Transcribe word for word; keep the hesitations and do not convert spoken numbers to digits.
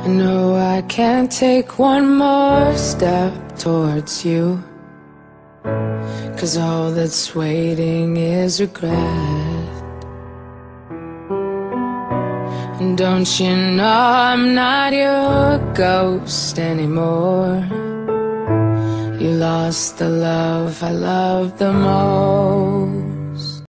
No, I can't take one more step towards you, 'cause all that's waiting is regret. And don't you know I'm not your ghost anymore? You lost the love I loved the most.